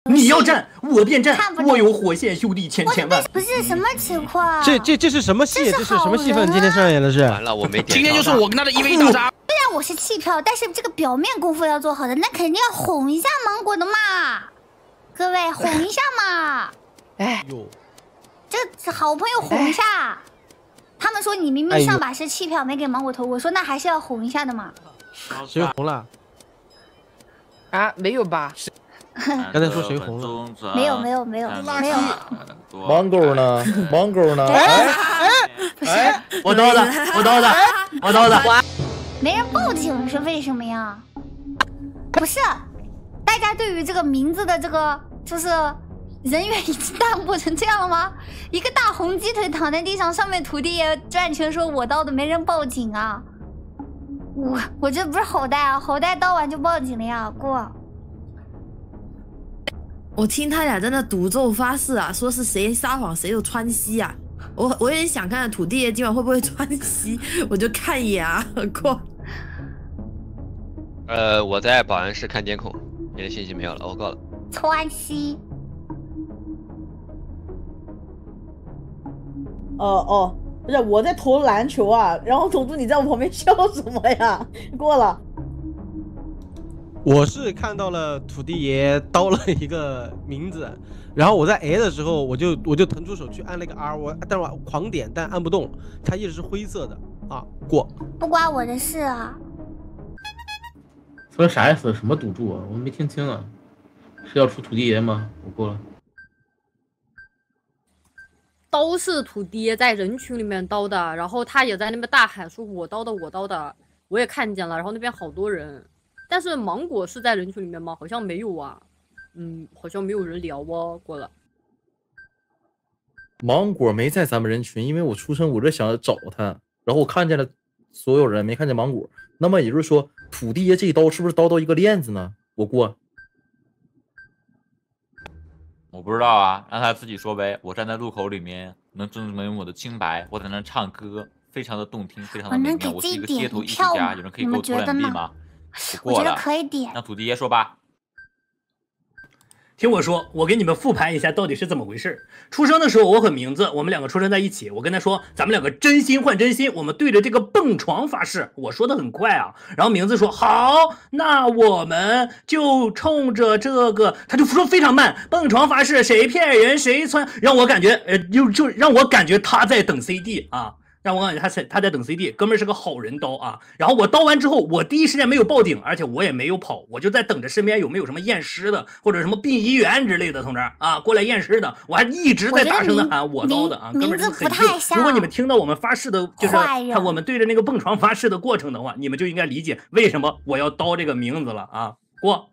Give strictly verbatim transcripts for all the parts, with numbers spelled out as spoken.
你要战，我便战。我有火线兄弟千千万。 不是什么情况？ 这这这是什么戏？这是什么戏份？今天上演的是？ 完了，我没点。 今天就是我跟他的一 v 一大杀。 虽然我是弃票，但是这个表面功夫要做好的，那肯定要哄一下芒果的嘛。各位哄一下嘛。哎呦，这好朋友哄一下。他们说你明明上把是弃票，没给芒果投，我说那还是要哄一下的嘛。 谁红了？ 啊，没有吧？ 刚才说谁红了？ 没有没有没有没有。 芒果呢？芒果呢？ 哎哎，我刀的，我刀的，我刀的。 没人报警是为什么呀？不是，大家对于这个名字的这个就是人员已经淡漠成这样了吗？一个大红鸡腿躺在地上，上面土地爷转圈说我刀的，没人报警啊。我我这不是吼带啊，吼带刀完就报警了呀，过。 我听他俩在那赌咒发誓啊，说是谁撒谎谁就穿西啊。我我也想看土地爷今晚会不会穿西，我就看一眼啊，过。 呃，我在保安室看监控，别的信息没有了，我够了。 川西。 哦哦，不是我在投篮球啊，然后董督你在我旁边笑什么呀？过了。 我是看到了土地爷刀了一个名字，然后我在 A 的时候，我就我就腾出手去按了个 R， 我但是我狂点，但按不动，它一直是灰色的啊，过。 不关我的事啊。 说啥意思？什么赌注啊？我没听清啊。是要出土地爷吗？我过了。 都是土爹在人群里面刀的，然后他也在那边大喊说我刀的我刀的，我也看见了，然后那边好多人。但是芒果是在人群里面吗？好像没有啊，嗯，好像没有人聊哦。过了， 芒果没在咱们人群，因为我出声，我这想找他，然后我看见了所有人，没看见芒果。那么也就是说，土地爷这一刀是不是刀到一个链子呢？我过。 我不知道啊，让他自己说呗。我站在路口里面，能证明我的清白。我在那唱歌，非常的动听，非常的美妙。我是一个街头艺术家，有人可以给我投两币吗？ 我觉得可以点， 让土地爷说吧。 听我说，我给你们复盘一下到底是怎么回事。出生的时候我和名字，我们两个出生在一起。我跟他说，咱们两个真心换真心，我们对着这个蹦床发誓。我说的很快啊，然后名字说好，那我们就冲着这个，他就说非常慢，蹦床发誓，谁骗人谁穿，让我感觉呃，就就让我感觉他在等 C D 啊。让我感觉他在他在等 C D， 哥们儿是个好人刀啊。然后我刀完之后，我第一时间没有报警，而且我也没有跑，我就在等着身边有没有什么验尸的或者什么殡仪员之类的同志啊过来验尸的。我还一直在大声的喊我刀的啊，哥们儿很硬。如果你们听到我们发誓的，就是看我们对着那个蹦床发誓的过程的话，你们就应该理解为什么我要刀这个名字了啊。过。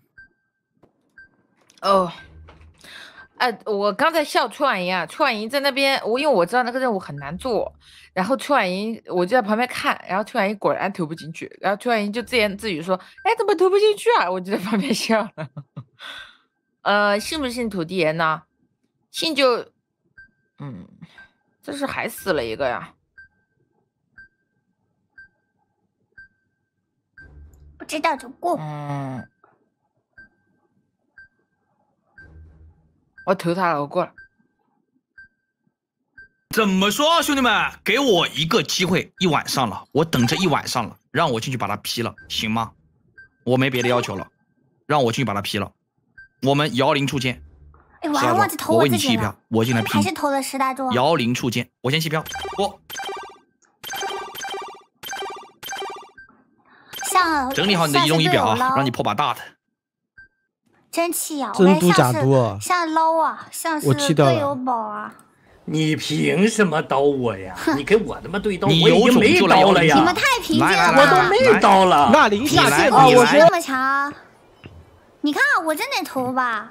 哦。哎、呃，我刚才笑崔婉莹啊，崔婉莹在那边，我因为我知道那个任务很难做，然后崔婉莹我就在旁边看，然后崔婉莹果然投不进去，然后崔婉莹就自言自语说：“哎，怎么投不进去啊？”我就在旁边笑了。呃，信不信土地爷呢？信就，嗯，这是还死了一个呀。 不知道就过。 嗯。我投他了，我过了。 怎么说，兄弟们，给我一个机会，一晚上了，我等着一晚上了，让我进去把他劈了，行吗？我没别的要求了，让我进去把他劈了。我们摇铃处见。 哎，我还忘记投我我自己了。 为你弃一票，我进来劈。 还是投了十大桌。 摇铃处见，我先弃票。我。 像整理好你的移动仪表啊，让你破把大的。 真气啊！ 真嘟假嘟啊！ 像捞啊，像是队友宝啊！ 你凭什么刀我呀？你给我他妈对刀，我已经没刀了呀！ 你们太平静了， 我都没刀了。 那零下线啊！我这么强，你看我真得投吧？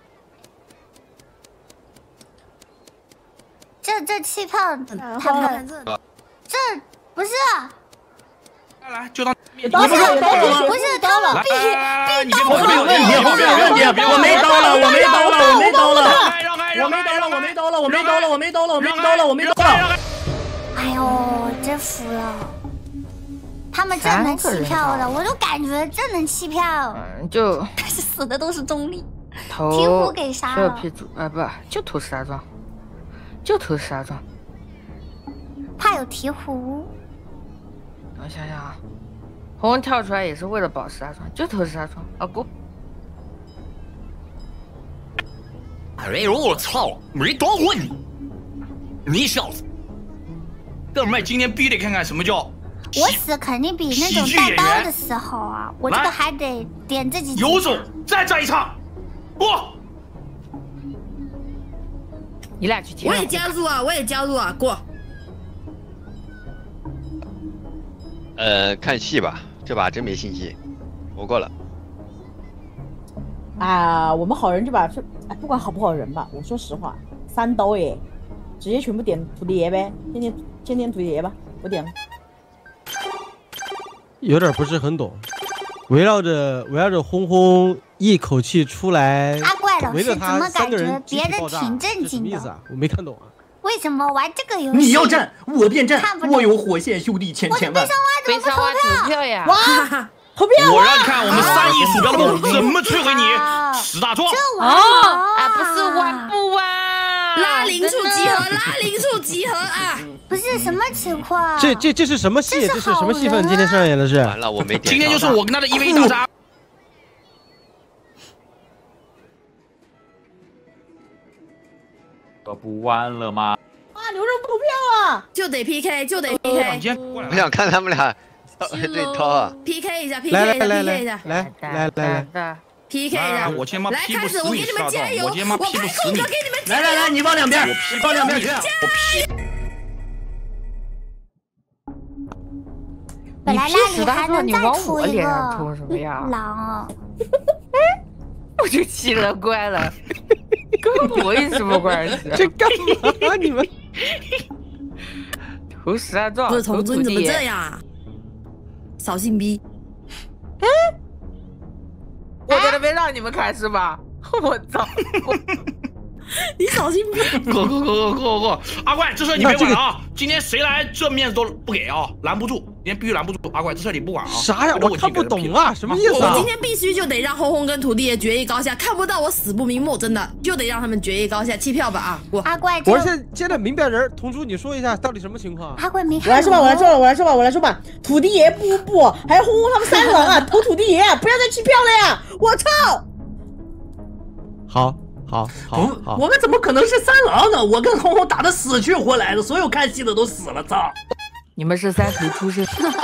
这这气票太漂亮，这不是。 来，就当你不是刀了，不是刀了，必必刀了，没有问题，没有问题，我没刀了，我没刀了，我没刀了，我没刀了，我没刀了，我没刀了，我没刀了，我没刀了，我没刀了。 哎呦，真服了，他们真能弃票的，我就感觉真能弃票， 就但是死的都是中立。 投鹈鹕给杀了。 这批组啊，不就投石家庄，就投石家庄。 怕有鹈鹕。 我想想啊，红跳出来也是为了保石家庄，就投石家庄啊过。 哎呦我操，没多问你，你小子，哥们儿今天必须得看看什么叫。 我死肯定比那种带刀的时候啊，我这个还得点这几集。 有种再战一场，过。 你俩去听。 我也加入啊，我也加入啊，过。 呃，看戏吧，这把真没信息，我过了。 啊，我们好人就把这，哎，不管好不好人吧，我说实话，三刀耶，直接全部点土地爷呗，先点先点土地爷吧，我点了。 有点不是很懂，围绕着围绕着轰轰一口气出来， 阿怪老围着师怎么他三感觉个人别的挺正经的？ 什么意思啊？我没看懂啊。 为什么玩这个游戏？ 你要战，我便战看不。懂我有火线兄弟千千万。 悲伤蛙投票呀！ 哇，投票！ 我让你看我们三亿鼠标的梦怎么摧毁你，石大壮。 这哦， 玩啊，不是玩不玩？ 拉零处集合，拉零处集合啊！ 不是什么情况？ 这这这是什么戏？这是什么戏份？今天上演的是？ 完了，我没点。 今天就是我跟他的一 v 一大杀。 可不完了吗？ 啊，牛肉不投票啊！ 就得 P K， 就得我 P 我想看他们俩对掏啊 K，P K 一下，P 来 K 一下来来 ，P K 一下， 来来来来 ，P K 一下， 我今天妈来开始， 劈不死你， 我给你们加油， 我今天妈劈不死你！ 我给你们来来来，你往两边，你往两边去。 我劈！ 本来那里还能再出我一个脸上涂什么呀？ 狼哦， 我就奇了怪了，跟我有什么关系？ 这干嘛？你们投石家庄， 不是同志，你怎么这样？ 样啊？扫兴逼！ 我在那边让你们看是吧？我操！ 你扫兴逼！ 过过过过过过！阿怪，这事你别管了啊！今天谁来这面子都不给啊，拦不住，今天必须拦不住。阿怪，这事你不管啊！ 啥呀？我看不懂啊，什么意思啊？ 我今天必须就得让轰轰跟土地爷决一高下，看不到我死不瞑目，真的就得让他们决一高下，弃票吧啊！我阿怪， 我是现在明白人，童叔你说一下到底什么情况？ 阿怪没看。 我来说吧，我来说吧，我来说吧，我来说吧。土地爷不不，还有轰轰他们三个人啊，投土地爷，不要再弃票了呀！我操！ 好。好，好，好， 我们怎么可能是三郎呢？我跟红红打得死去活来的，所有看戏的都死了，操！ 你们是三头出身。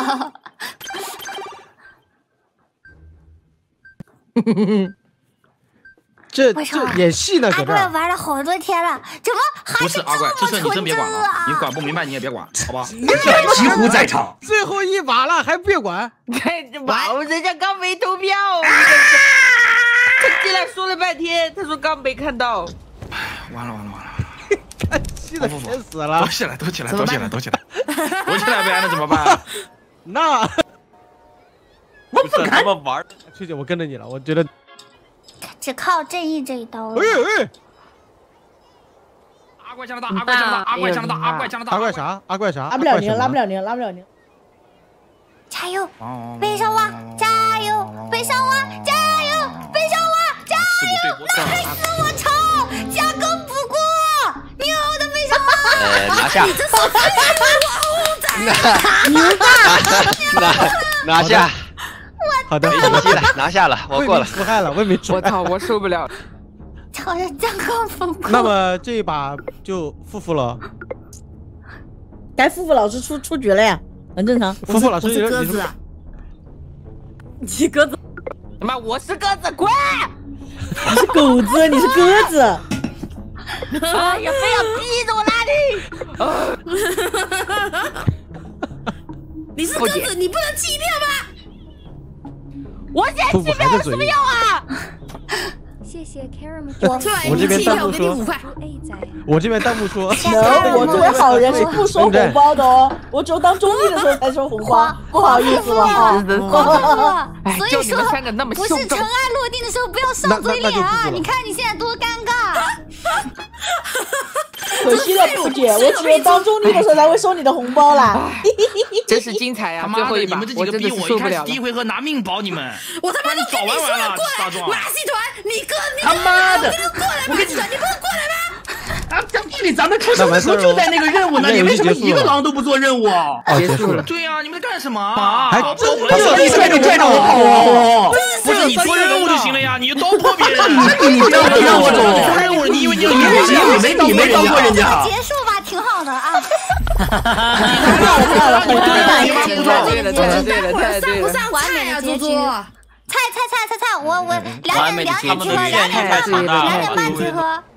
这这演戏呢， 阿怪玩了好多天了，怎么还不是阿怪？这事你真别管了， 啊、 你管不明白你也别管，好吧？ 几乎在场， 最后一把了还别管？ 看这把，人家刚没投票。他进来说了半天，他说刚没看到。 完了完了完了！ 看戏的全死了！ 躲起来躲起来躲起来躲起来！躲起来，不然那怎么办？ 那我不敢。 他们玩， 翠姐，我跟着你了，我觉得只靠正义这一刀了。 哎哎！ 阿怪加拿大，阿怪加拿大，阿怪加拿大，阿怪加拿大， 阿怪啥？阿怪啥？ 拉不了您，拉不了您，拉不了您！ 加油，悲伤蛙！加油，悲伤蛙！加油，悲伤蛙！加油！来死我操！加更不过，牛的悲伤蛙！ 呃，拿下！拿拿拿下！ 好的， 没信息了，拿下了，我过了。 出害了，我也没出。 我操，我受不了。 朝着加更不过。 那么这一把就付付了。 该付付老师出出局了呀，很正常。 付付老师是鸽子啊。你鸽子， 他妈我是鸽子，滚！ 你是狗子，你是鸽子。 哎呀，非要逼着我拉你！ 你是鸽子，你不能弃票吗？ 我现在弃票有什么用啊？ 谢谢 Karen。 我我这边弹幕说，我这边弹幕说， 能，我作为好人是不收红包的哦，我只有当中立的时候才收红包，不好意思了哈。 所以说，不是尘埃落定的时候不要上嘴脸啊！你看你现在多尴尬。 可惜了，布姐，我只有当中立的时候才会收你的红包啦。 真是精彩啊！最后一把， 你们这几个逼我一开始第一回合拿命保你们， 我他妈都早玩完了，大壮。 马戏团， 你哥，你他妈的！ 过来吧， 我跟你你不用过来吗？ 啊，张弟弟，咱们出生的时候就在那个任务呢，你为什么一个狼都不做任务？ 结束了。 对呀，你们在干什么啊？ 还真的，你拽着拽着我跑啊！ 不是你做任务就行了呀，你就刀破别人。 你不要不让我走！ 做任务，你以为你你没没你没当过人家？ 结束吧，挺好的啊。 对了对了对了对了太对了， 上不上菜呀，猪猪？ 菜菜菜菜菜，我我两点两点集合，两点半两点半集合。